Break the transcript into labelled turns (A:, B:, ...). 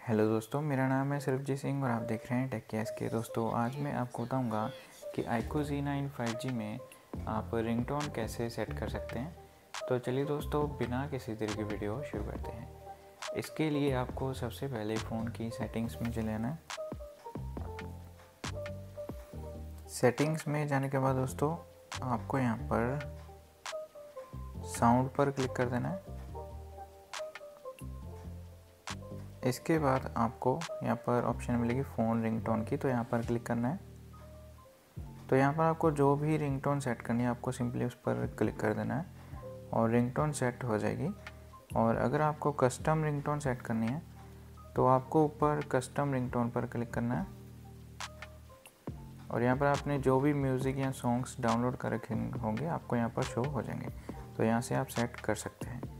A: Hello दोस्तों, मेरा नाम है सरबजीत सिंह और आप देख रहे हैं टेक केस के। दोस्तों आज मैं आपको बताऊंगा कि iQOO Z9 5G में आप रिंगटोन कैसे सेट कर सकते हैं। तो चलिए दोस्तों, बिना किसी देर की वीडियो शुरू करते हैं। इसके लिए आपको सबसे पहले फ़ोन की सेटिंग्स में चले आना है। सेटिंग्स में जाने के बाद दोस्तों आपको यहाँ पर साउंड पर क्लिक कर देना है। इसके बाद आपको यहाँ पर ऑप्शन मिलेगी फ़ोन रिंगटोन की, तो यहाँ पर क्लिक करना है। तो यहाँ पर आपको जो भी रिंगटोन सेट करनी है आपको सिंपली उस पर क्लिक कर देना है और रिंगटोन सेट हो जाएगी। और अगर आपको कस्टम रिंगटोन सेट करनी है तो आपको ऊपर कस्टम रिंगटोन पर क्लिक करना है और यहाँ पर आपने जो भी म्यूज़िक या सॉन्ग्स डाउनलोड कर रखे होंगे आपको यहाँ पर शो हो जाएंगे। तो यहाँ से आप सेट कर सकते हैं।